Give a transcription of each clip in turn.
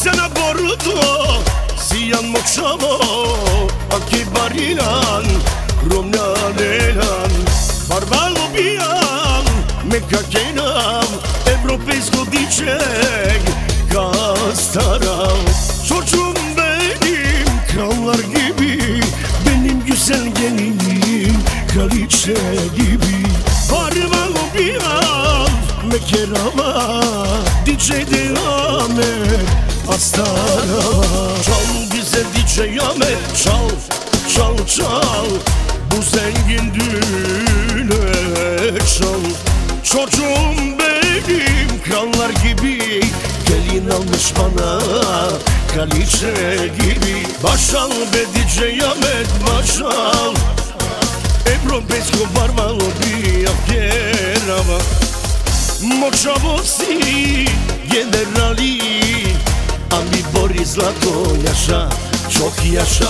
Prica na Bordo, Sijan Močavo, Aki Barilan, Romna Lelan, Barbalo bijam, Meka kenam, Evropejsko diçek, Kastaram. Çocuğum benim, krallar gibi, benim güzel gelinim, kraliçe gibi. Barbalo bijam, Mekerama, DJ Ahmet, Astara. Çal bize DJ Ahmet, çal, çal, çal, bu zengin düğüne çal. Çocuğum benim, krallar gibi, gelin almış bana, kraliçe gibi. Başal be DJ Ahmet, başal, Evropejsko barvalo bija pjerava. Močavo si generali, a mi Boris zlato jaša, çok yaşa.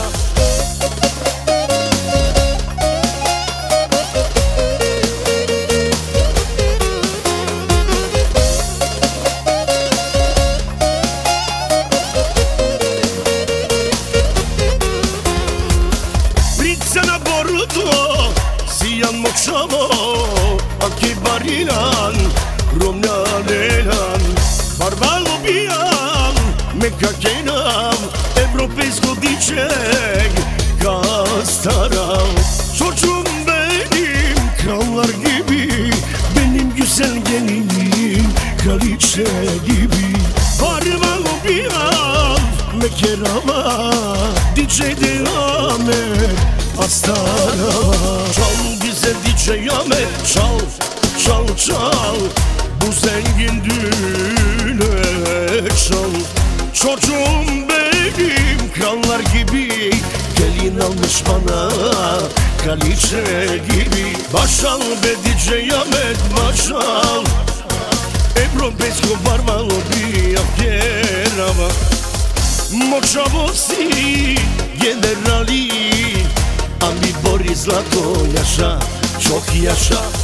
Prica na Bordo, Sijan Močavo, Aki Barilan, Romna Lelan, Barbalo bijam, Meka kenam, Evropejsko diçek, Kastaram. Çocuğum benim, krallar gibi, benim güzel gelinim, kraliçe gibi. Barbalo bijam, Mekerama, DJ Ahmet, Astara. Çal bize DJ Ahmet, çal, çal, çal, bu zengin düğüne çal. Çocuğum benim, krallar gibi, gelin almış bana, kraliçe gibi. Başal be DJ Ahmet, başal, Evropejsko barvalo bija pjerava. Močavo si generali, a mi Boris zlato jaša, çok yaşa.